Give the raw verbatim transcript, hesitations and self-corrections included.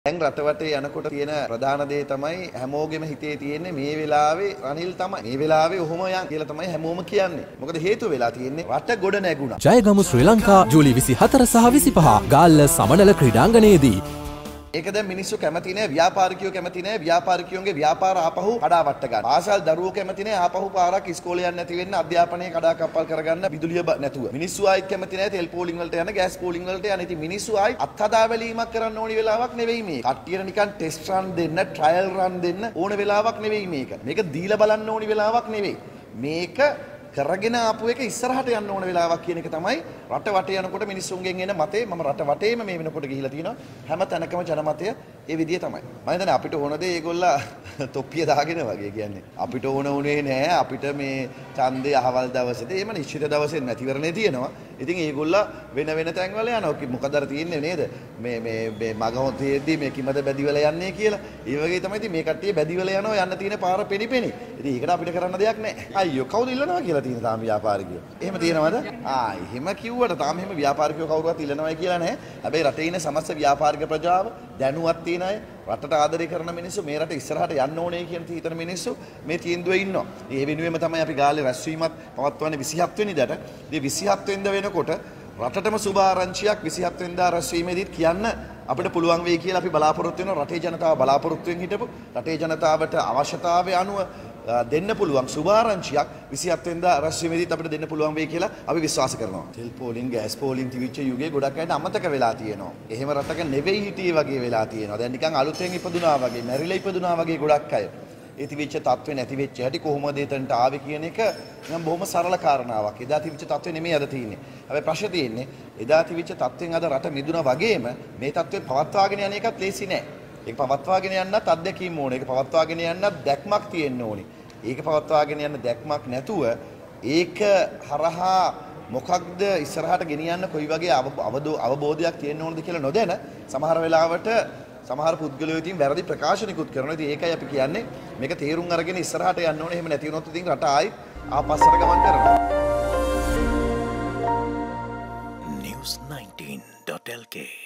දැන් රටවටේ යනකොට තියෙන ප්‍රධාන දේ තමයි හැමෝගෙම හිතේ තියෙන්නේ මේ වෙලාවේ රනිල් තමයි. මේ වෙලාවේ ඔහොම යන් කියලා තමයි හැමෝම කියන්නේ. මොකද හේතුව වෙලා තියෙන්නේ රට ගොඩ නැගුණා. ජයගමු ශ්‍රී ලංකා ජූලි විසිහතර සහ විසිපහ ගාල්ල සමනල ක්‍රීඩාංගණයේදී. ඒක දැන් මිනිස්සු කැමති නෑ, ව්‍යාපාරිකයෝ කැමති නෑ, ව්‍යාපාරිකයෝගේ ව්‍යාපාර ආපහු කඩාවට ගන්න. ආසල් දරුවෝ කැමති නෑ ආපහු පාරක් ඉස්කෝලේ යන්න නැති වෙන්න, අධ්‍යාපනයේ කඩාකප්පල් කරගන්න, විදුලිය නැතුව. මිනිස්සු ආයිත් කැමති නෑ තෙල් පෝලිං වලට යන, ගෑස් පෝලිං වලට යන. ඉතින් මිනිස්සු ආයි අත්හදා බැලීමක් කරන්න ඕනි වෙලාවක් නෙවෙයි මේ. කට්ටියට නිකන් ටෙස්ට් රන් දෙන්න, ට්‍රයල් රන් දෙන්න ඕන වෙලාවක් නෙවෙයි මේක. මේක දීලා බලන්න ඕනි වෙලාවක් නෙවෙයි. මේක කරගෙන ආපු එක ඉස්සරහට යන්න ඕන වෙලාවක් කියන එක තමයි රට වටේ යනකොට මිනිස්සුන්ගෙන් එන මතේ. මම රට වටේම මේ වෙනකොට ගිහිලා තිනවා. හැම තැනකම ජනමතය ඒ විදිය තමයි. මම හිතන්නේ අපිට ඕන දේ ඒගොල්ලා තොප්පිය දාගෙන වගේ කියන්නේ. අපිට ඕන උනේ නෑ අපිට මේ ඡන්දේ අහවල් දවසේදී එහෙම නිශ්චිත දවසෙන් නැතිවරණේ තියෙනවා. ඉතින් ඒගොල්ලා වෙන වෙන තැන්වල යනවා. මොකද අර තියෙන්නේ නේද? මේ මේ මේ මගහොතේදී මේ කිමද බැදිවල යන්නේ කියලා. ඒ වගේ තමයි ඉතින් මේ කට්ටිය බැදිවල යනවා යන්න තියෙන පාර පෙනිපෙනි. ඉතින් ඒකට අපිට කරන්න දෙයක් නෑ. අයියෝ කවුද ඉල්ලනවා කියලා තියෙන තාම ව්‍යාපාරිකයෝ. එහෙම තියෙනවද? ආ එහෙම කිව්වට තාම එහෙම ව්‍යාපාරිකයෝ කවුරුවත් ඉල්ලනවයි කියලා නැහැ. හැබැයි රටේ ඉන්න සමස්ත ව්‍යාපාරික ප්‍රජාව දැනුවත් තියෙන අය, රටට ආදරය කරන මිනිස්සු, මේ රට ඉස්සරහට යන්න ඕනේ කියන හිතන මිනිස්සු මේ තීන්දුවේ ඉන්නවා. ඒ වෙනුවෙම තමයි අපි ගාල්ලේ රැස්වීමත් පවත්වන්නේ විසිහත් වෙනිදාට. ඉතින් විසිහත් වෙනිදා වෙනකොට රටටම සුබ ආරංචියක් විසිහත් වෙනිදා රැස්වීමේදීත් කියන්න අපිට පුළුවන් වෙයි කියලා අපි බලාපොරොත්තු වෙනවා. රටේ ජනතාව බලාපොරොත්තු වෙමින් හිටපු රටේ ජනතාවට අවශ්‍යතාවය අනුව දෙන්න පුළුවන් සුභාරංචියක් විසිහත් වෙනිදා රැස්වීමේදීත් අපිට දෙන්න පුළුවන් වෙයි කියලා අපි විශ්වාස කරනවා. තෙල් පෝලිං, ගෑස් පෝලිං තිබිච්ච යුගයේ ගොඩක් අයට අමතක වෙලා තියෙනවා. එහෙම රටක නෙවෙයි හිටියේ වගේ වෙලා තියෙනවා. දැන් නිකන් අලුතෙන් ඉපදුනා වගේ, මැරිලා ඉපදුනා වගේ ගොඩක් අය. ඒ තිබිච්ච තත්ත්වේ නැති වෙච්ච හැටි කොහොමද එතනට ආවේ කියන එක නම් බොහොම සරල කාරණාවක්. එදා තිබිච්ච තත්ත්වේ නෙමෙයි අද තියෙන්නේ. හැබැයි ප්‍රශ්නේ තියෙන්නේ එදා තිබිච්ච තත්ත්වෙන් අද රට මිදුණා වගේම මේ තත්ත්වේ පවත්වාගෙන යන එකත් ලේසි නෑ. ඒක පවත්වාගෙන යන්නත් අත්දැකීම් ඕනේ. ඒක පවත්වාගෙන යන්නත් දැක්මක් තියෙන්න ඕනේ. ඒක පවත්වාගෙන යන්න දැක්මක් නැතුව ඒක හරහා මොකක්ද ඉස්සරහට ගෙනියන්න කොයි වගේ අවබෝධයක් තියෙන්න ඕනද කියලා නොදැන සමහර වෙලාවට සමහර පුද්ගලයෝ ඉතින් වැරදි ප්‍රකාශනිකුත් කරනවා. ඉතින් ඒකයි අපි කියන්නේ මේක තේරුම් අරගෙන ඉස්සරහට යන්න ඕනේ. එහෙම නැති වුණොත් ඉතින් රට ආයි ආපස්සට ගමන් කරනවා. news nineteen dot l k